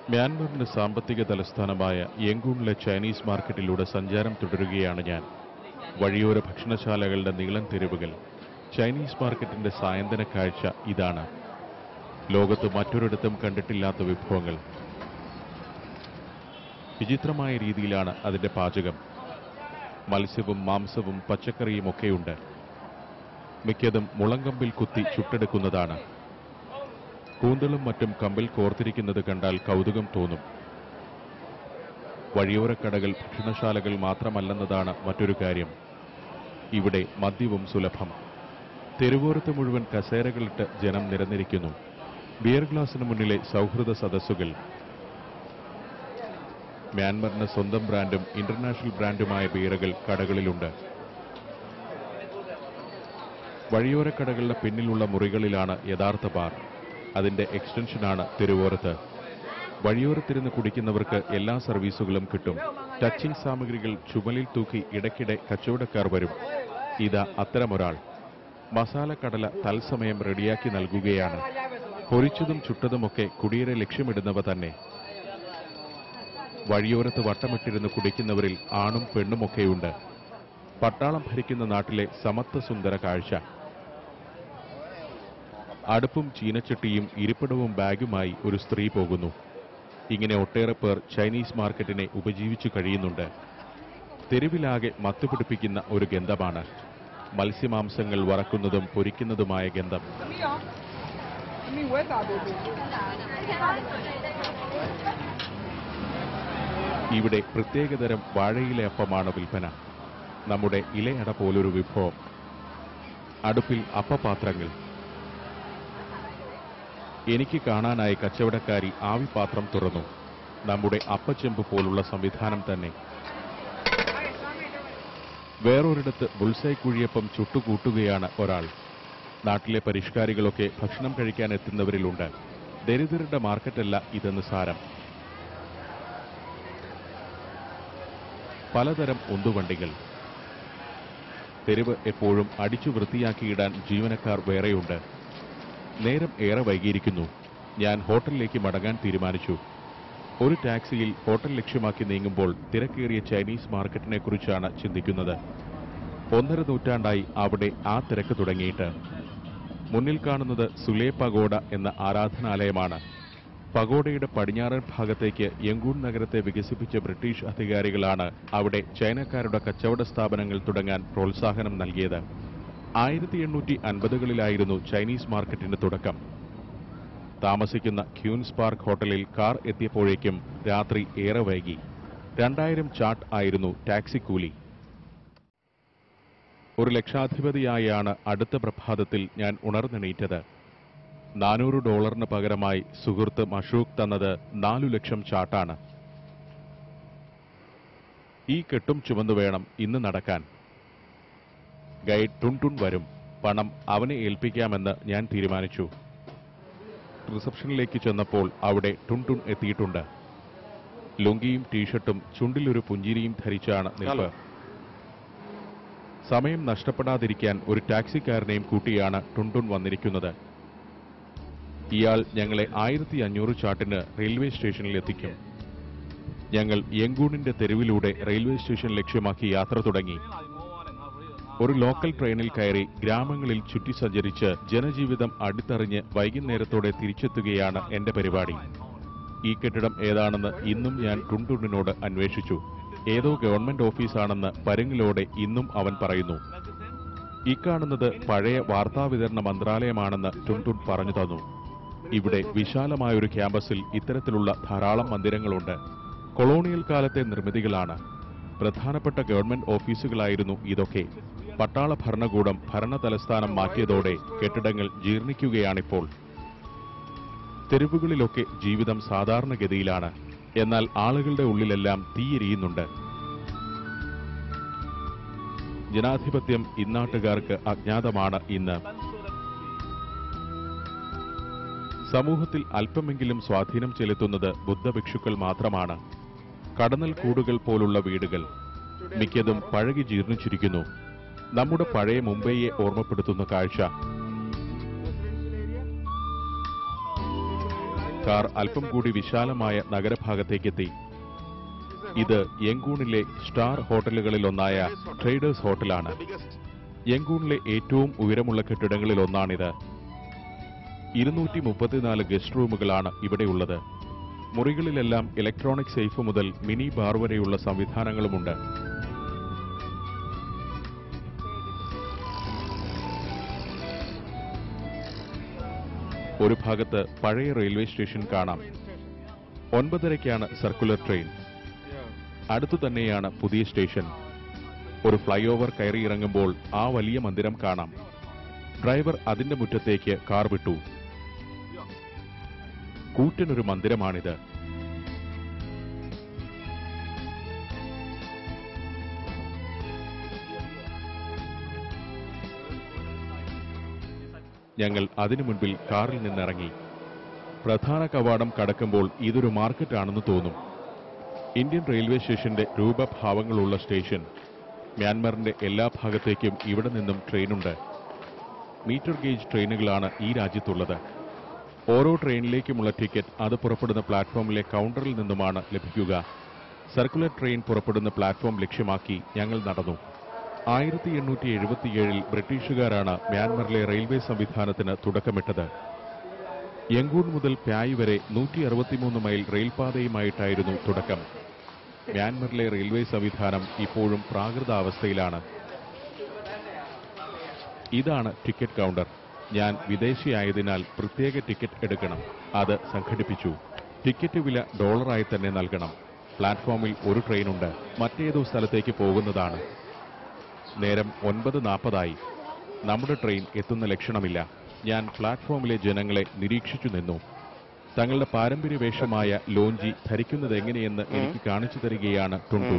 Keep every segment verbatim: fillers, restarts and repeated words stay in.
മ്യാൻമറിന്റെ സാമ്പത്തിക തലസ്ഥാനമായ യംഗൂണിലെ ചൈനീസ് മാർക്കറ്റിലൂടെ സഞ്ചാരം തുടരുകയാണ് ഞാൻ. വഴിയോര ഭക്ഷണശാലകളുടെ നീളൻ തെരുവുകൾ. ചൈനീസ് മാർക്കറ്റിന്റെ സായന്തന കാഴ്ച ഇതാണ്. ലോകത്ത് മറ്റൊരിടത്തും കണ്ടിട്ടില്ലാത്ത വിഭവങ്ങൾ. വിചിത്രമായ രീതിയിലാണ് അതിന്റെ പാചകം. മത്സ്യവും മാംസവും പച്ചക്കറിയും ഒക്കെയുണ്ട്. മിക്കതും മുളങ്കമ്പിൽ കുത്തി ചുട്ടെടുക്കുന്നതാണ്. കൂന്തളും മറ്റും കമ്പിൽ കോർത്തിരിക്കുന്നത് കണ്ടാൽ കൗതുകം തോന്നും. വഴിയോരക്കടകൾ ഭക്ഷണശാലകൾ മാത്രമല്ലെന്നതാണ് മറ്റൊരു കാര്യം. ഇവിടെ മദ്യവും സുലഭം. തെരുവോരത്ത് മുഴുവൻ കസേരകളിട്ട് ജനം നിരന്നിരിക്കുന്നു. ബിയർ ഗ്ലാസിന് മുന്നിലെ സൗഹൃദ സദസ്സുകൾ. മ്യാൻമറിന് സ്വന്തം ബ്രാൻഡും ഇന്റർനാഷണൽ ബ്രാൻഡുമായ ബിയറുകൾ കടകളിലുണ്ട്. വഴിയോരക്കടകളുടെ പിന്നിലുള്ള മുറികളിലാണ് യഥാർത്ഥ ബാർ. അതിന്റെ എക്സ്റ്റൻഷനാണ് തെരുവോരത്ത്. വഴിയോരത്തിരുന്ന് കുടിക്കുന്നവർക്ക് എല്ലാ സർവീസുകളും കിട്ടും. ടച്ചിംഗ് സാമഗ്രികൾ ചുമലിൽ തൂക്കി ഇടയ്ക്കിടെ കച്ചവടക്കാർ വരും. ഇതാ അത്തരമൊരാൾ. മസാലക്കടല തത്സമയം റെഡിയാക്കി നൽകുകയാണ്. പൊരിച്ചതും ചുട്ടതുമൊക്കെ കുടിയേറെ ലക്ഷ്യമിടുന്നവ തന്നെ. വഴിയോരത്ത് വട്ടമിട്ടിരുന്ന് കുടിക്കുന്നവരിൽ ആണും പെണ്ണുമൊക്കെയുണ്ട്. പട്ടാളം ഭരിക്കുന്ന നാട്ടിലെ സമത്വ സുന്ദര കാഴ്ച. അടുപ്പും ചീനച്ചട്ടിയും ഇരിപ്പിടവും ബാഗുമായി ഒരു സ്ത്രീ പോകുന്നു. ഇങ്ങനെ ഒട്ടേറെ പേർ ചൈനീസ് മാർക്കറ്റിനെ ഉപജീവിച്ചു കഴിയുന്നുണ്ട്. തെരുവിലാകെ മത്തുപിടിപ്പിക്കുന്ന ഒരു ഗന്ധമാണ്. മത്സ്യമാംസങ്ങൾ വറക്കുന്നതും പൊരിക്കുന്നതുമായ ഗന്ധം. ഇവിടെ പ്രത്യേകതരം വാഴയില അപ്പമാണ് വിൽപ്പന. നമ്മുടെ ഇലയട പോലൊരു വിഭവം. അടുപ്പിൽ അപ്പപാത്രങ്ങൾ. എനിക്ക് കാണാനായി കച്ചവടക്കാരി ആവിപാത്രം തുറന്നു. നമ്മുടെ അപ്പച്ചെമ്പ് പോലുള്ള സംവിധാനം തന്നെ. വേറൊരിടത്ത് ബുൾസൈ കുഴിയപ്പം ചുട്ടുകൂട്ടുകയാണ് ഒരാൾ. നാട്ടിലെ പരിഷ്കാരികളൊക്കെ ഭക്ഷണം കഴിക്കാൻ എത്തുന്നവരിലുണ്ട്. ദരിദ്രരുടെ മാർക്കറ്റല്ല ഇതെന്ന് സാരം. പലതരം ഉന്തുവണ്ടികൾ. തെരുവ് എപ്പോഴും അടിച്ചു വൃത്തിയാക്കിയിടാൻ ജീവനക്കാർ വേറെയുണ്ട്. നേരം ഏറെ വൈകിയിരിക്കുന്നു. ഞാൻ ഹോട്ടലിലേക്ക് മടങ്ങാൻ തീരുമാനിച്ചു. ഒരു ടാക്സിയിൽ ഹോട്ടൽ ലക്ഷ്യമാക്കി നീങ്ങുമ്പോൾ തിരക്കേറിയ ചൈനീസ് മാർക്കറ്റിനെ കുറിച്ചാണ് ചിന്തിക്കുന്നത്. ഒന്നര നൂറ്റാണ്ടായി അവിടെ ആ തിരക്ക് തുടങ്ങിയിട്ട്. മുന്നിൽ കാണുന്നത് സുലേ പഗോഡ എന്ന ആരാധനാലയമാണ്. പഗോഡയുടെ പടിഞ്ഞാറൻ ഭാഗത്തേക്ക് യംഗൂൺ നഗരത്തെ വികസിപ്പിച്ച ബ്രിട്ടീഷ് അധികാരികളാണ് അവിടെ ചൈനക്കാരുടെ കച്ചവട സ്ഥാപനങ്ങൾ തുടങ്ങാൻ പ്രോത്സാഹനം നൽകിയത്. ആയിരത്തി എണ്ണൂറ്റി അൻപതുകളിലായിരുന്നു ചൈനീസ് മാർക്കറ്റിന്റെ തുടക്കം. താമസിക്കുന്ന ക്യൂൻസ് പാർക്ക് ഹോട്ടലിൽ കാർ എത്തിയപ്പോഴേക്കും രാത്രി ഏറെ വൈകി. രണ്ടായിരം ചാട്ട് ആയിരുന്നു ടാക്സി കൂലി. ഒരു ലക്ഷാധിപതിയായാണ് അടുത്ത പ്രഭാതത്തിൽ ഞാൻ ഉണർന്നെണീറ്റത്. നാനൂറ് ഡോളറിന് പകരമായി സുഹൃത്ത് മഷൂഖ് തന്നത് നാലു ലക്ഷം ചാട്ടാണ്. ഈ കെട്ടും ചുമന്നു വേണം ഇന്ന് നടക്കാൻ. ഗൈഡ് ടുൺടുൺ വരും. പണം അവനെ ഏൽപ്പിക്കാമെന്ന് ഞാൻ തീരുമാനിച്ചു. റിസപ്ഷനിലേക്ക് ചെന്നപ്പോൾ അവിടെ ടുൺടുൺ എത്തിയിട്ടുണ്ട്. ലുങ്കിയും ടീഷർട്ടും ചുണ്ടിലൊരു പുഞ്ചിരിയും ധരിച്ചാണ് നിൽപ്പ്. സമയം നഷ്ടപ്പെടാതിരിക്കാൻ ഒരു ടാക്സിക്കാരനെയും കൂട്ടിയാണ് ടുൺടുൺ വന്നിരിക്കുന്നത്. ഇയാൾ ഞങ്ങളെ ആയിരത്തി അഞ്ഞൂറ് ചാട്ടിന് റെയിൽവേ സ്റ്റേഷനിൽ എത്തിക്കും. ഞങ്ങൾ യംഗൂണിന്റെ തെരുവിലൂടെ റെയിൽവേ സ്റ്റേഷൻ ലക്ഷ്യമാക്കി യാത്ര തുടങ്ങി. ഒരു ലോക്കൽ ട്രെയിനിൽ കയറി ഗ്രാമങ്ങളിൽ ചുറ്റി സഞ്ചരിച്ച് ജനജീവിതം അടുത്തറിഞ്ഞ് വൈകുന്നേരത്തോടെ തിരിച്ചെത്തുകയാണ് എന്റെ പരിപാടി. ഈ കെട്ടിടം ഏതാണെന്ന് ഇന്നും ഞാൻ ടുൺടുണിനോട് അന്വേഷിച്ചു. ഏതോ ഗവൺമെന്റ് ഓഫീസാണെന്ന് പരുങ്ങിലോടെ ഇന്നും അവൻ പറയുന്നു. ഇക്കാണുന്നത് പഴയ വാർത്താവിതരണ മന്ത്രാലയമാണെന്ന് ടുൺടുൺ പറഞ്ഞു തന്നു. ഇവിടെ വിശാലമായൊരു ക്യാമ്പസിൽ ഇത്തരത്തിലുള്ള ധാരാളം മന്ദിരങ്ങളുണ്ട്. കൊളോണിയൽ കാലത്തെ നിർമ്മിതികളാണ്. പ്രധാനപ്പെട്ട ഗവൺമെന്റ് ഓഫീസുകളായിരുന്നു ഇതൊക്കെ. പട്ടാള ഭരണകൂടം ഭരണ തലസ്ഥാനം മാറ്റിയതോടെ കെട്ടിടങ്ങൾ ജീർണിക്കുകയാണിപ്പോൾ. തെരുവുകളിലൊക്കെ ജീവിതം സാധാരണഗതിയിലാണ്. എന്നാൽ ആളുകളുടെ ഉള്ളിലെല്ലാം തീയെരിയുന്നുണ്ട്. ജനാധിപത്യം ഇന്നാട്ടുകാർക്ക് അജ്ഞാതമാണ് ഇന്ന്. സമൂഹത്തിൽ അല്പമെങ്കിലും സ്വാധീനം ചെലുത്തുന്നത് ബുദ്ധഭിക്ഷുക്കൾ മാത്രമാണ്. കടന്നൽ കൂടുകൾ പോലുള്ള വീടുകൾ മിക്കതും പഴകി ജീർണിച്ചിരിക്കുന്നു. നമ്മുടെ പഴയ മുംബൈയെ ഓർമ്മപ്പെടുത്തുന്ന കാഴ്ച. കാർ അല്പം കൂടി വിശാലമായ നഗരഭാഗത്തേക്കെത്തി. ഇത് യങ്കൂണിലെ സ്റ്റാർ ഹോട്ടലുകളിലൊന്നായ ട്രേഡേഴ്സ് ഹോട്ടലാണ്. യങ്കൂണിലെ ഏറ്റവും ഉയരമുള്ള കെട്ടിടങ്ങളിൽ ഒന്നാണിത്. ഇരുന്നൂറ്റി മുപ്പത്തിനാല് ഗസ്റ്റ് റൂമുകളാണ് ഇവിടെയുള്ളത്. മുറികളിലെല്ലാം ഇലക്ട്രോണിക് സേഫ് മുതൽ മിനി ബാർ വരെയുള്ള സംവിധാനങ്ങളുമുണ്ട്. ഒരു ഭാഗത്ത് പഴയ റെയിൽവേ സ്റ്റേഷൻ കാണാം. ഒൻപതരയ്ക്കാണ് സർക്കുലർ ട്രെയിൻ. അടുത്തു തന്നെയാണ് പുതിയ സ്റ്റേഷൻ. ഒരു ഫ്ലൈ ഓവർ കയറിയിറങ്ങുമ്പോൾ ആ വലിയ മന്ദിരം കാണാം. ഡ്രൈവർ അതിന്റെ മുറ്റത്തേക്ക് കാർ വിട്ടു. കൂറ്റനൊരു മന്ദിരമാണിത്. ഞങ്ങൾ അതിനു മുൻപിൽ കാറിൽ നിന്നിറങ്ങി. പ്രധാന കവാടം കടക്കുമ്പോൾ ഇതൊരു മാർക്കറ്റാണെന്ന് തോന്നും. ഇന്ത്യൻ റെയിൽവേ സ്റ്റേഷന്റെ രൂപഭാവങ്ങളുള്ള സ്റ്റേഷൻ. മ്യാൻമറിന്റെ എല്ലാ ഭാഗത്തേക്കും ഇവിടെ നിന്നും ട്രെയിനുണ്ട്. മീറ്റർ ഗേജ് ട്രെയിനുകളാണ് ഈ രാജ്യത്തുള്ളത്. ഓരോ ട്രെയിനിലേക്കുമുള്ള ടിക്കറ്റ് അത് പുറപ്പെടുന്ന പ്ലാറ്റ്ഫോമിലെ കൗണ്ടറിൽ നിന്നുമാണ് ലഭിക്കുക. സർക്കുലർ ട്രെയിൻ പുറപ്പെടുന്ന പ്ലാറ്റ്ഫോം ലക്ഷ്യമാക്കി ഞങ്ങൾ നടന്നു. ആയിരത്തി എണ്ണൂറ്റി എഴുപത്തിയേഴിൽ ബ്രിട്ടീഷുകാരാണ് മ്യാൻമറിലെ റെയിൽവേ സംവിധാനത്തിന് തുടക്കമിട്ടത്. യങ്കൂൺ മുതൽ പ്യായ് വരെ നൂറ്റി അറുപത്തിമൂന്ന് മൈൽ റെയിൽപാതയുമായിട്ടായിരുന്നു തുടക്കം. മ്യാൻമറിലെ റെയിൽവേ സംവിധാനം ഇപ്പോഴും പ്രാകൃതാവസ്ഥയിലാണ്. ഇതാണ് ടിക്കറ്റ് കൗണ്ടർ. ഞാൻ വിദേശിയായതിനാൽ പ്രത്യേക ടിക്കറ്റ് എടുക്കണം. അത് സംഘടിപ്പിച്ചു. ടിക്കറ്റ് വില ഡോളറായി തന്നെ നൽകണം. പ്ലാറ്റ്ഫോമിൽ ഒരു ട്രെയിനുണ്ട്. മറ്റേതോ സ്ഥലത്തേക്ക് പോകുന്നതാണ്. നേരം ഒൻപത് നാൽപ്പതായി. നമ്മുടെ ട്രെയിൻ എത്തുന്ന ലക്ഷണമില്ല. ഞാൻ പ്ലാറ്റ്ഫോമിലെ ജനങ്ങളെ നിരീക്ഷിച്ചു നിന്നു. തങ്ങളുടെ പാരമ്പര്യ വേഷമായ ലോഞ്ചി ധരിക്കുന്നതെങ്ങനെയെന്ന് എനിക്ക് കാണിച്ചു തരികയാണ് ടുണ്ടുൻ.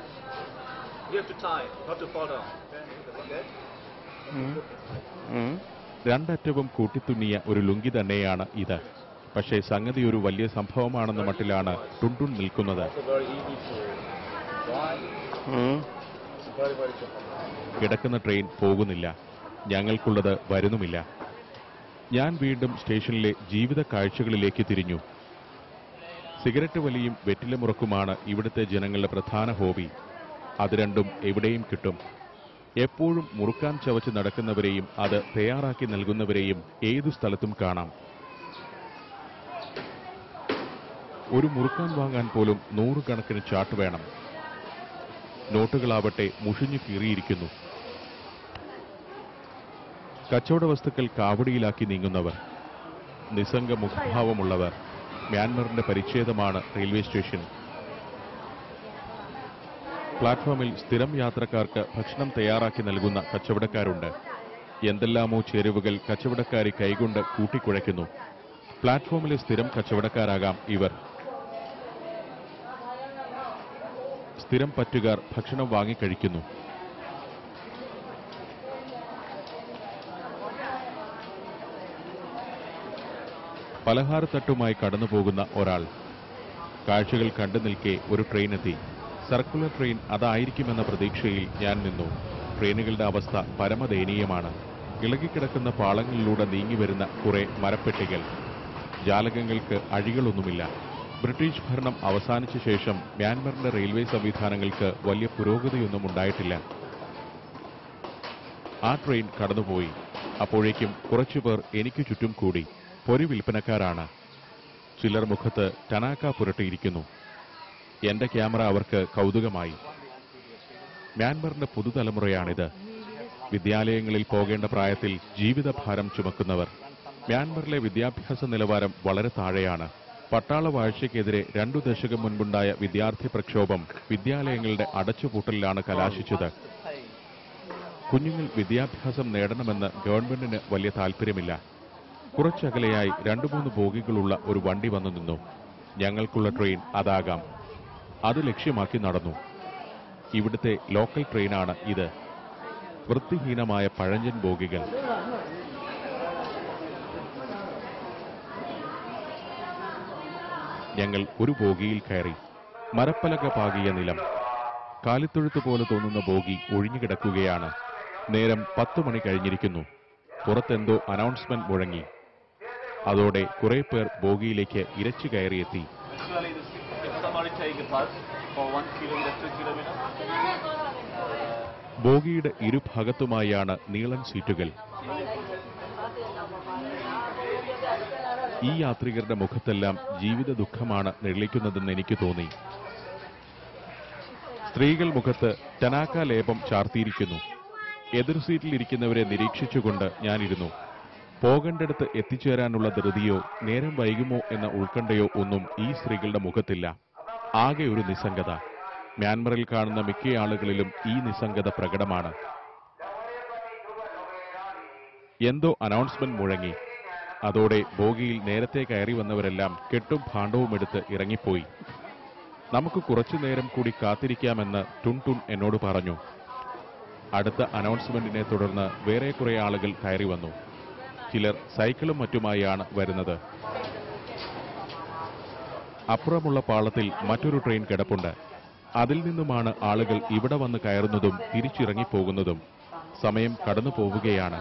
രണ്ടറ്റവും കൂട്ടിത്തുന്നിയ ഒരു ലുങ്കി തന്നെയാണ് ഇത്. പക്ഷേ സംഗതി ഒരു വലിയ സംഭവമാണെന്ന മട്ടിലാണ് ടുണ്ടുൻ നിൽക്കുന്നത്. കിടക്കുന്ന ട്രെയിൻ പോകുന്നില്ല. ഞങ്ങൾക്കുള്ളത് വരുന്നുമില്ല. ഞാൻ വീണ്ടും സ്റ്റേഷനിലെ ജീവിത കാഴ്ചകളിലേക്ക് തിരിഞ്ഞു. സിഗരറ്റ് വലിയും വെറ്റിലമുറക്കുമാണ് ഇവിടുത്തെ ജനങ്ങളുടെ പ്രധാന ഹോബി. അത് രണ്ടും എവിടെയും കിട്ടും. എപ്പോഴും മുറുക്കാൻ ചവച്ച് നടക്കുന്നവരെയും അത് തയ്യാറാക്കി നൽകുന്നവരെയും ഏതു സ്ഥലത്തും കാണാം. ഒരു മുറുക്കാൻ വാങ്ങാൻ പോലും നൂറുകണക്കിന് ചാട്ട് വേണം. നോട്ടുകളാവട്ടെ മുഷിഞ്ഞു കീറിയിരിക്കുന്നു. കച്ചവട വസ്തുക്കൾ കാവടിയിലാക്കി നീങ്ങുന്നവർ, നിസ്സംഗ മുഖഭാവമുള്ളവർ. മ്യാൻമറിന്റെ പരിച്ഛേദമാണ് റെയിൽവേ സ്റ്റേഷൻ. പ്ലാറ്റ്ഫോമിൽ സ്ഥിരം യാത്രക്കാർക്ക് ഭക്ഷണം തയ്യാറാക്കി നൽകുന്ന കച്ചവടക്കാരുണ്ട്. എന്തെല്ലാമോ ചേരുവകൾ കച്ചവടക്കാരി കൈകൊണ്ട് കൂട്ടിക്കുഴയ്ക്കുന്നു. പ്ലാറ്റ്ഫോമിലെ സ്ഥിരം കച്ചവടക്കാരാകാം ഇവർ. സ്ഥിരം പറ്റുകാർ ഭക്ഷണം വാങ്ങിക്കഴിക്കുന്നു. പലഹാരത്തട്ടുമായി കടന്നുപോകുന്ന ഒരാൾ. കാഴ്ചകൾ കണ്ടു നിൽക്കെ ഒരു ട്രെയിൻ എത്തി. സർക്കുലർ ട്രെയിൻ അതായിരിക്കുമെന്ന പ്രതീക്ഷയിൽ ഞാൻ നിന്നു. ട്രെയിനുകളുടെ അവസ്ഥ പരമദയനീയമാണ്. ഇളകിക്കിടക്കുന്ന പാളങ്ങളിലൂടെ നീങ്ങിവരുന്ന കുറെ മരപ്പെട്ടികൾ. ജാലകങ്ങൾക്ക് അഴികളൊന്നുമില്ല. ബ്രിട്ടീഷ് ഭരണം അവസാനിച്ച ശേഷം മ്യാൻമറിന്റെ റെയിൽവേ സംവിധാനങ്ങൾക്ക് വലിയ പുരോഗതിയൊന്നും ഉണ്ടായിട്ടില്ല. ആ ട്രെയിൻ കടന്നുപോയി. അപ്പോഴേക്കും കുറച്ചുപേർ എനിക്ക് ചുറ്റും കൂടി. പൊരി വിൽപ്പനക്കാരാണ്. ചിലർ മുഖത്ത് ടനാക്ക പുരട്ടിയിരിക്കുന്നു. എന്റെ ക്യാമറ അവർക്ക് കൗതുകമായി. മ്യാൻമറിന്റെ പുതുതലമുറയാണിത്. വിദ്യാലയങ്ങളിൽ പോകേണ്ട പ്രായത്തിൽ ജീവിതഭാരം ചുമക്കുന്നവർ. മ്യാൻമറിലെ വിദ്യാഭ്യാസ നിലവാരം വളരെ താഴെയാണ്. പട്ടാള വാഴ്ചയ്ക്കെതിരെ രണ്ടു ദശകം മുൻപുണ്ടായ വിദ്യാർത്ഥി പ്രക്ഷോഭം വിദ്യാലയങ്ങളുടെ അടച്ചുപൂട്ടലിലാണ് കലാശിച്ചത്. കുഞ്ഞുങ്ങൾ വിദ്യാഭ്യാസം നേടണമെന്ന് ഗവൺമെന്റിന് വലിയ താൽപര്യമില്ല. കുറച്ചകലെയായി രണ്ടു മൂന്ന് ബോഗികളുള്ള ഒരു വണ്ടി വന്നു നിന്നു. ഞങ്ങൾക്കുള്ള ട്രെയിൻ അതാകാം. അത് ലക്ഷ്യമാക്കി നടന്നു. ഇവിടുത്തെ ലോക്കൽ ട്രെയിനാണ് ഇത്. വൃത്തിഹീനമായ പഴഞ്ചൻ ബോഗികൾ. ഞങ്ങൾ ഒരു ബോഗിയിൽ കയറി. മരപ്പലക പാകിയ നിലം. കാലിത്തൊഴുത്ത് പോലെ തോന്നുന്ന ബോഗി ഒഴിഞ്ഞുകിടക്കുകയാണ്. നേരം പത്തു മണി കഴിഞ്ഞിരിക്കുന്നു. പുറത്തെന്തോ അനൗൺസ്മെന്റ് മുഴങ്ങി. അതോടെ കുറെ പേർ ബോഗിയിലേക്ക് ഇരച്ചു കയറിയെത്തി. Actually, this, if somebody take a bus for one kilometer, two kilometer. ബോഗിയുടെ ഇരുഭാഗത്തുമായാണ് നീളൻ സീറ്റുകൾ. ഈ യാത്രികരുടെ മുഖത്തെല്ലാം ജീവിത ദുഃഖമാണ് നിഴലിക്കുന്നതെന്ന് എനിക്ക് തോന്നി. സ്ത്രീകൾ മുഖത്ത് ടനാക്ക ലേപം ചാർത്തിയിരിക്കുന്നു. എതിർ സീറ്റിലിരിക്കുന്നവരെ നിരീക്ഷിച്ചുകൊണ്ട് ഞാനിരുന്നു. പോകേണ്ടടുത്ത് എത്തിച്ചേരാനുള്ള ധൃതിയോ നേരം വൈകുമോ എന്ന ഉത്കണ്ഠയോ ഒന്നും ഈ സ്ത്രീകളുടെ മുഖത്തില്ല. ആകെ ഒരു നിസ്സംഗത. മ്യാൻമറിൽ കാണുന്ന മിക്ക ആളുകളിലും ഈ നിസ്സംഗത പ്രകടമാണ്. എന്തോ അനൗൺസ്മെന്റ് മുഴങ്ങി. അതോടെ ബോഗിയിൽ നേരത്തെ കയറി വന്നവരെല്ലാം കെട്ടും ഭാണ്ഡവുമെടുത്ത് ഇറങ്ങിപ്പോയി. നമുക്ക് കുറച്ചുനേരം കൂടി കാത്തിരിക്കാമെന്ന് ടുൻടുൻ എന്നോട് പറഞ്ഞു. അടുത്ത അനൗൺസ്മെന്റിനെ തുടർന്ന് വേറെ കുറെ ആളുകൾ കയറി വന്നു. ചിലർ സൈക്കിളും മറ്റുമായാണ് വരുന്നത്. അപ്പുറമുള്ള പാളത്തിൽ മറ്റൊരു ട്രെയിൻ കിടപ്പുണ്ട്. അതിൽ നിന്നുമാണ് ആളുകൾ ഇവിടെ വന്ന് കയറുന്നതും തിരിച്ചിറങ്ങിപ്പോകുന്നതും. സമയം കടന്നു പോവുകയാണ്.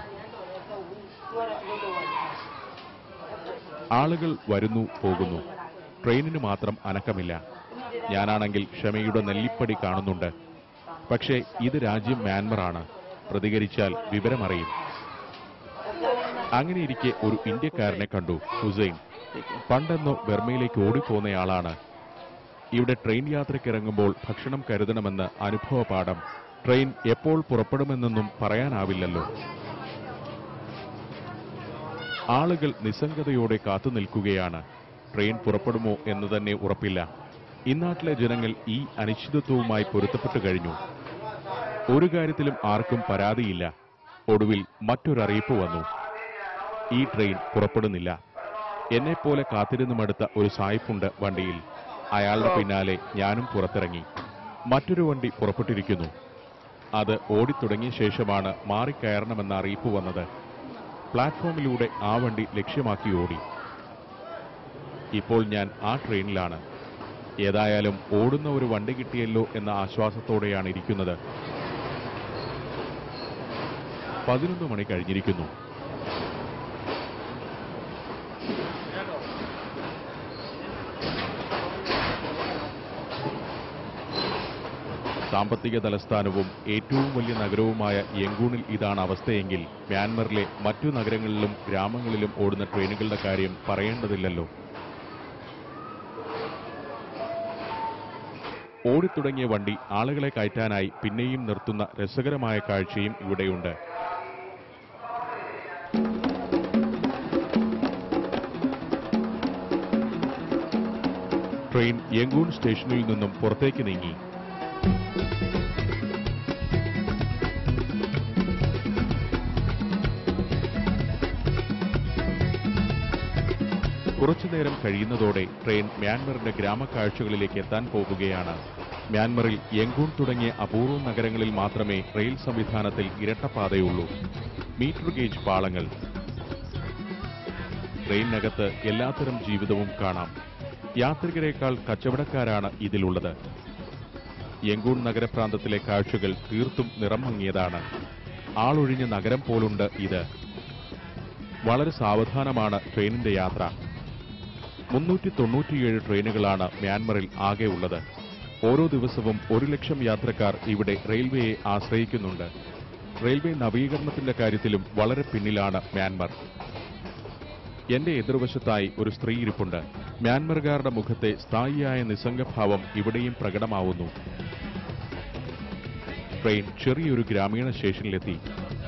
ആളുകൾ വരുന്നു പോകുന്നു. ട്രെയിനിന് മാത്രം അനക്കമില്ല. ഞാനാണെങ്കിൽ ക്ഷമയുടെ നെല്ലിപ്പടി കാണുന്നുണ്ട്. പക്ഷേ ഇത് രാജ്യം മ്യാൻമറാണ്. പ്രതികരിച്ചാൽ വിവരമറിയും. അങ്ങനെയിരിക്കെ ഒരു ഇന്ത്യക്കാരനെ കണ്ടു. ഹുസൈൻ. പണ്ടെന്നോ ബർമയിലേക്ക് ഓടിപ്പോന്നയാളാണ്. ഇവിടെ ട്രെയിൻ യാത്രയ്ക്കിറങ്ങുമ്പോൾ ഭക്ഷണം കരുതണമെന്ന് അനുഭവപാഠം. ട്രെയിൻ എപ്പോൾ പുറപ്പെടുമെന്നൊന്നും പറയാനാവില്ലല്ലോ. ആളുകൾ നിസ്സംഗതയോടെ കാത്തുനിൽക്കുകയാണ്. ട്രെയിൻ പുറപ്പെടുമോ എന്ന് തന്നെ ഉറപ്പില്ല. ഇന്നാട്ടിലെ ജനങ്ങൾ ഈ അനിശ്ചിതത്വവുമായി പൊരുത്തപ്പെട്ടു കഴിഞ്ഞു. ഒരു കാര്യത്തിലും ആർക്കും പരാതിയില്ല. ഒടുവിൽ മറ്റൊരറിയിപ്പ് വന്നു. ഈ ട്രെയിൻ പുറപ്പെടുന്നില്ല. എന്നെപ്പോലെ കാത്തിരുന്നു മടുത്ത ഒരു സായിപ്പുണ്ട് വണ്ടിയിൽ. അയാളുടെ പിന്നാലെ ഞാനും പുറത്തിറങ്ങി. മറ്റൊരു വണ്ടി പുറപ്പെട്ടിരിക്കുന്നു. അത് ഓടിത്തുടങ്ങിയ ശേഷമാണ് മാറിക്കയറണമെന്ന അറിയിപ്പ് വന്നത്. പ്ലാറ്റ്ഫോമിലൂടെ ആ വണ്ടി ലക്ഷ്യമാക്കി ഓടി. ഇപ്പോൾ ഞാൻ ആ ട്രെയിനിലാണ്. ഏതായാലും ഓടുന്ന ഒരു വണ്ടി കിട്ടിയല്ലോ എന്ന ആശ്വാസത്തോടെയാണ് ഇരിക്കുന്നത്. പതിനൊന്ന് മണി കഴിഞ്ഞിരിക്കുന്നു. സാമ്പത്തിക തലസ്ഥാനവും ഏറ്റവും വലിയ നഗരവുമായ യംഗൂണിൽ ഇതാണ് അവസ്ഥയെങ്കിൽ മ്യാൻമറിലെ മറ്റു നഗരങ്ങളിലും ഗ്രാമങ്ങളിലും ഓടുന്ന ട്രെയിനുകളുടെ കാര്യം പറയേണ്ടതില്ലല്ലോ. ഓടിത്തുടങ്ങിയ വണ്ടി ആളുകളെ കയറ്റാനായി പിന്നെയും നിർത്തുന്ന രസകരമായ കാഴ്ചയും ഇവിടെയുണ്ട്. ട്രെയിൻ യംഗൂൺ സ്റ്റേഷനിൽ നിന്നും പുറത്തേക്ക് നീങ്ങി. കുറച്ചുനേരം കഴിയുന്നതോടെ ട്രെയിൻ മ്യാൻമറിന്റെ ഗ്രാമക്കാഴ്ചകളിലേക്ക് എത്താൻ പോകുകയാണ്. മ്യാൻമറിൽ യംഗൂൺ തുടങ്ങിയ അപൂർവ നഗരങ്ങളിൽ മാത്രമേ റെയിൽ സംവിധാനത്തിൽ ഇരട്ടപ്പാതയുള്ളൂ. മീറ്റർ ഗേജ് പാളങ്ങൾ. ട്രെയിനകത്ത് എല്ലാത്തരം ജീവിതവും കാണാം. യാത്രികരെക്കാൾ കച്ചവടക്കാരാണ് ഇതിലുള്ളത്. യംഗൂൺ നഗരപ്രാന്തത്തിലെ കാഴ്ചകൾ തീർത്തും നിറം മങ്ങിയതാണ്. ആളൊഴിഞ്ഞ നഗരം പോലുണ്ട് ഇത്. വളരെ സാവധാനമാണ് ട്രെയിനിന്റെ യാത്ര. മുന്നൂറ്റി തൊണ്ണൂറ്റിയേഴ് ട്രെയിനുകളാണ് മ്യാൻമറിൽ ആകെ ഉള്ളത്. ഓരോ ദിവസവും ഒരു ലക്ഷം യാത്രക്കാർ ഇവിടെ റെയിൽവേയെ ആശ്രയിക്കുന്നുണ്ട്. റെയിൽവേ നവീകരണത്തിന്റെ കാര്യത്തിലും വളരെ പിന്നിലാണ് മ്യാൻമർ. എന്റെ എതിർവശത്തായി ഒരു സ്ത്രീ ഇരിപ്പുണ്ട്. മ്യാൻമറുകാരുടെ മുഖത്തെ സ്ഥായിയായ നിസ്സംഗഭാവം ഇവിടെയും പ്രകടമാവുന്നു. ട്രെയിൻ ചെറിയൊരു ഗ്രാമീണ സ്റ്റേഷനിലെത്തി.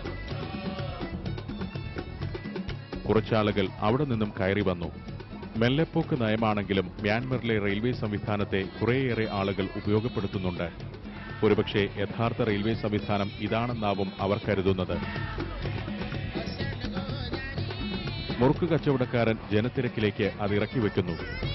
കുറച്ചാളുകൾ അവിടെ നിന്നും കയറി വന്നു. മെല്ലെപ്പോക്ക് നയമാണെങ്കിലും മ്യാൻമറിലെ റെയിൽവേ സംവിധാനത്തെ കുറേയേറെ ആളുകൾ ഉപയോഗപ്പെടുത്തുന്നുണ്ട്. ഒരുപക്ഷെ യഥാർത്ഥ റെയിൽവേ സംവിധാനം ഇതാണെന്നാവും അവർ കരുതുന്നത്. മുറുക്ക് കച്ചവടക്കാരൻ ജനത്തിരക്കിലേക്ക് അത് ഇറക്കി വെക്കുന്നു.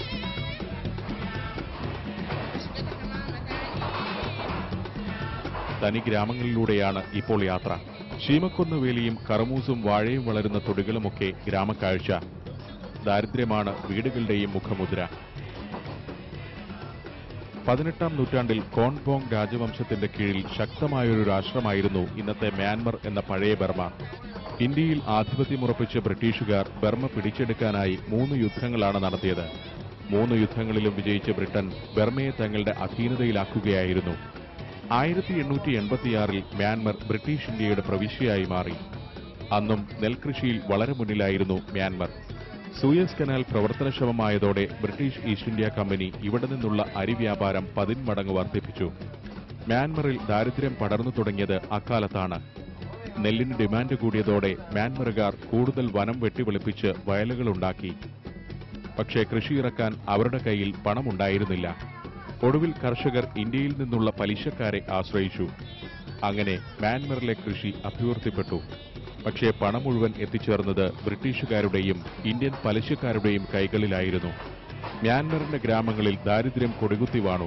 തനി ഗ്രാമങ്ങളിലൂടെയാണ് ഇപ്പോൾ യാത്ര. ശീമക്കൊന്ന വേലിയും കറമൂസും വാഴയും വളരുന്ന തൊടികളുമൊക്കെ ഗ്രാമക്കാഴ്ച. ദാരിദ്ര്യമാണ് വീടുകളുടെയും മുഖമുദ്ര. പതിനെട്ടാം നൂറ്റാണ്ടിൽ കോൺബോങ് രാജവംശത്തിന്റെ കീഴിൽ ശക്തമായൊരു രാഷ്ട്രമായിരുന്നു ഇന്നത്തെ മ്യാൻമർ എന്ന പഴയ ബർമ. ഇന്ത്യയിൽ ആധിപത്യമുറപ്പിച്ച ബ്രിട്ടീഷുകാർ ബർമ പിടിച്ചെടുക്കാനായി മൂന്ന് യുദ്ധങ്ങളാണ് നടത്തിയത്. മൂന്ന് യുദ്ധങ്ങളിലും വിജയിച്ച ബ്രിട്ടൻ ബർമയെ തങ്ങളുടെ അധീനതയിലാക്കുകയായിരുന്നു. ആയിരത്തി എണ്ണൂറ്റി എൺപത്തിയാറിൽ മ്യാൻമർ ബ്രിട്ടീഷ് ഇന്ത്യയുടെ പ്രവിശ്യയായി മാറി. അന്നും നെൽകൃഷിയിൽ വളരെ മുന്നിലായിരുന്നു മ്യാൻമർ. സൂയസ് കനാൽ പ്രവർത്തനക്ഷമമായതോടെ ബ്രിട്ടീഷ് ഈസ്റ്റ് ഇന്ത്യ കമ്പനി ഇവിടെ നിന്നുള്ള അരി വ്യാപാരം പതിന്മടങ്ങ് വർദ്ധിപ്പിച്ചു. മ്യാൻമറിൽ ദാരിദ്ര്യം പടർന്നു തുടങ്ങിയത് അക്കാലത്താണ്. നെല്ലിന് ഡിമാൻഡ് കൂടിയതോടെ മ്യാൻമറുകാർ കൂടുതൽ വനം വെട്ടിവെളുപ്പിച്ച് വയലുകളുണ്ടാക്കി. പക്ഷേ കൃഷിയിറക്കാൻ അവരുടെ കയ്യിൽ പണമുണ്ടായിരുന്നില്ല. ഒടുവിൽ കർഷകർ ഇന്ത്യയിൽ നിന്നുള്ള പലിശക്കാരെ ആശ്രയിച്ചു. അങ്ങനെ മ്യാൻമറിലെ കൃഷി അഭിവൃദ്ധിപ്പെട്ടു. പക്ഷേ പണം മുഴുവൻ എത്തിച്ചേർന്നത് ബ്രിട്ടീഷുകാരുടെയും ഇന്ത്യൻ പലിശക്കാരുടെയും കൈകളിലായിരുന്നു. മ്യാൻമറിന്റെ ഗ്രാമങ്ങളിൽ ദാരിദ്ര്യം കൊടികുത്തി വാണു.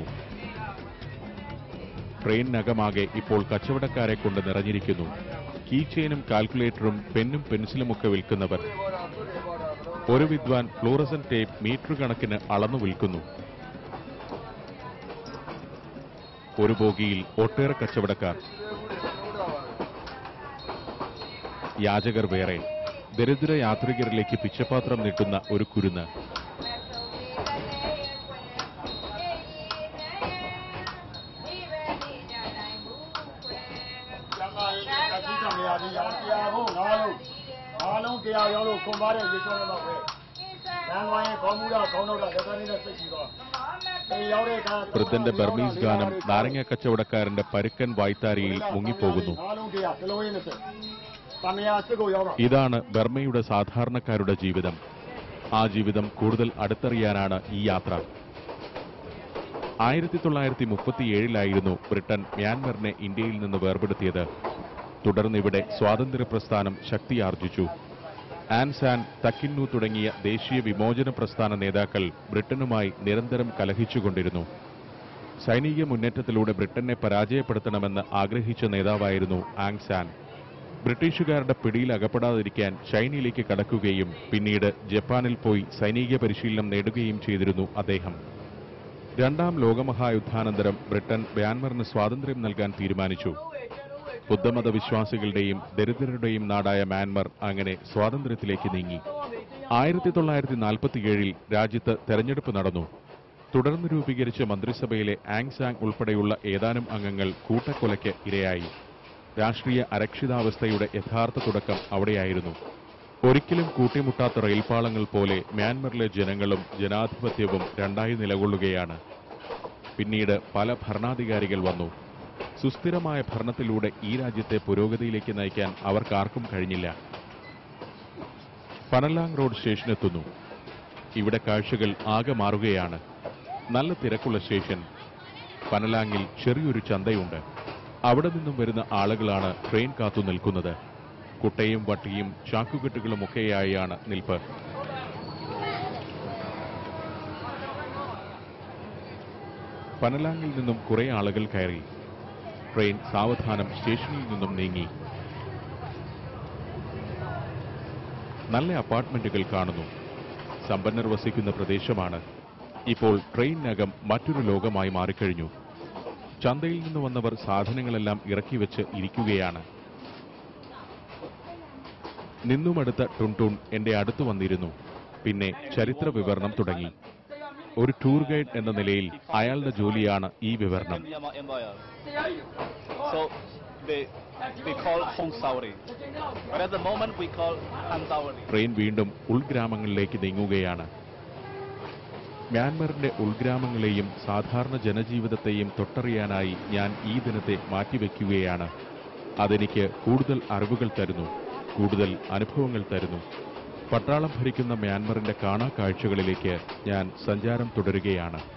ട്രെയിനകമാകെ ഇപ്പോൾ കച്ചവടക്കാരെ കൊണ്ട് നിറഞ്ഞിരിക്കുന്നു. കീചെയിനും കാൽക്കുലേറ്ററും പെന്നും പെൻസിലുമൊക്കെ വിൽക്കുന്നവർ. ഒരു വിദ്വാൻ ഫ്ലൂറസൻ ടേപ്പ് മീറ്റർ കണക്കിന് അളന്നു വിൽക്കുന്നു. ഒരു ബോഗിയിൽ ഒട്ടേറെ കച്ചവടക്കാർ. യാചകർ വേറെ. ദരിദ്ര യാത്രികരിലേക്ക് പിച്ചപാത്രം നീട്ടുന്ന ഒരു കുരുന്ന്. വൃദ്ധന്റെ ബർമീസ് ഗാനം നാരങ്ങ കച്ചവടക്കാരന്റെ പരുക്കൻ വായ്ത്താരിയിൽ മുങ്ങിപ്പോകുന്നു. ഇതാണ് ബർമയുടെ സാധാരണക്കാരുടെ ജീവിതം. ആ ജീവിതം കൂടുതൽ അടുത്തറിയാനാണ് ഈ യാത്ര. ആയിരത്തി തൊള്ളായിരത്തി മുപ്പത്തിയേഴിലായിരുന്നു ബ്രിട്ടൻ മ്യാൻമറിനെ ഇന്ത്യയിൽ നിന്ന് വേർപെടുത്തിയത്. തുടർന്നിവിടെ സ്വാതന്ത്ര്യ പ്രസ്ഥാനം ശക്തിയാർജിച്ചു. ആൻസാൻ, തക്കിന്നു തുടങ്ങിയ ദേശീയ വിമോചന പ്രസ്ഥാന നേതാക്കൾ ബ്രിട്ടനുമായി നിരന്തരം കലഹിച്ചുകൊണ്ടിരുന്നു. സൈനിക മുന്നേറ്റത്തിലൂടെ ബ്രിട്ടനെ പരാജയപ്പെടുത്തണമെന്ന് ആഗ്രഹിച്ച നേതാവായിരുന്നു ആങ് സാൻ. ബ്രിട്ടീഷുകാരുടെ പിടിയിൽ അകപ്പെടാതിരിക്കാൻ ചൈനയിലേക്ക് കടക്കുകയും പിന്നീട് ജപ്പാനിൽ പോയി സൈനിക പരിശീലനം നേടുകയും ചെയ്തിരുന്നു അദ്ദേഹം. രണ്ടാം ലോകമഹായുദ്ധാനന്തരം ബ്രിട്ടൻ മ്യാൻമറിന് സ്വാതന്ത്ര്യം നൽകാൻ തീരുമാനിച്ചു. ബുദ്ധമത വിശ്വാസികളുടെയും ദരിദ്രരുടെയും നാടായ മ്യാൻമർ അങ്ങനെ സ്വാതന്ത്ര്യത്തിലേക്ക് നീങ്ങി. ആയിരത്തി തൊള്ളായിരത്തി നാൽപ്പത്തിയേഴിൽ രാജ്യത്ത് തെരഞ്ഞെടുപ്പ് നടന്നു. തുടർന്ന് രൂപീകരിച്ച മന്ത്രിസഭയിലെ ആങ് സാങ് ഉൾപ്പെടെയുള്ള ഏതാനും അംഗങ്ങൾ കൂട്ടക്കൊലയ്ക്ക് ഇരയായി. രാഷ്ട്രീയ അരക്ഷിതാവസ്ഥയുടെ യഥാർത്ഥ തുടക്കം അവിടെയായിരുന്നു. ഒരിക്കലും കൂട്ടിമുട്ടാത്ത റെയിൽപാളങ്ങൾ പോലെ മ്യാൻമറിലെ ജനങ്ങളും ജനാധിപത്യവും രണ്ടായി നിലകൊള്ളുകയാണ്. പിന്നീട് പല ഭരണാധികാരികൾ വന്നു. സുസ്ഥിരമായ ഭരണത്തിലൂടെ ഈ രാജ്യത്തെ പുരോഗതിയിലേക്ക് നയിക്കാൻ അവർക്കാർക്കും കഴിഞ്ഞില്ല. പനലാങ് റോഡ് സ്റ്റേഷനെത്തുന്നു. ഇവിടെ കാഴ്ചകൾ ആകെ മാറുകയാണ്. നല്ല തിരക്കുള്ള സ്റ്റേഷൻ. പനലാങ്ങിൽ ചെറിയൊരു ചന്തയുണ്ട്. അവിടെ നിന്നും വരുന്ന ആളുകളാണ് ട്രെയിൻ കാത്തു നിൽക്കുന്നത്. കുട്ടയും വട്ടിയും ചാക്കുകെട്ടുകളുമൊക്കെയായാണ് നിൽപ്പ്. പനലാങ്ങിൽ നിന്നും കുറെ ആളുകൾ കയറി. ട്രെയിൻ സാവധാനം സ്റ്റേഷനിൽ നിന്നും നീങ്ങി. നല്ല അപ്പാർട്ട്മെന്റുകൾ കാണുന്നു. സമ്പന്നർ വസിക്കുന്ന പ്രദേശമാണ്. ഇപ്പോൾ ട്രെയിനകം മറ്റൊരു ലോകമായി മാറിക്കഴിഞ്ഞു. ചന്തയിൽ നിന്ന് വന്നവർ സാധനങ്ങളെല്ലാം ഇറക്കി വെച്ച് ഇരിക്കുകയാണ്. നിന്നുമടുത്ത ടുൺടൂൺ എന്റെ അടുത്ത് വന്നിരുന്നു. പിന്നെ ചരിത്ര വിവരണം തുടങ്ങി. ഒരു ടൂർ ഗൈഡ് എന്ന നിലയിൽ അയാളുടെ ജോലിയാണ് ഈ വിവരണം. ട്രെയിൻ വീണ്ടും ഉൾഗ്രാമങ്ങളിലേക്ക് നീങ്ങുകയാണ്. മ്യാൻമറിന്റെ ഉൾഗ്രാമങ്ങളെയും സാധാരണ ജനജീവിതത്തെയും തൊട്ടറിയാനായി ഞാൻ ഈ ദിനത്തെ മാറ്റിവെക്കുകയാണ്. അതെനിക്ക് കൂടുതൽ അറിവുകൾ തരുന്നു, കൂടുതൽ അനുഭവങ്ങൾ തരുന്നു. പട്ടാളം ഭരിക്കുന്ന മ്യാൻമറിന്റെ കാണാ കാഴ്ചകളിലേക്ക് ഞാൻ സഞ്ചാരം തുടരുകയാണ്.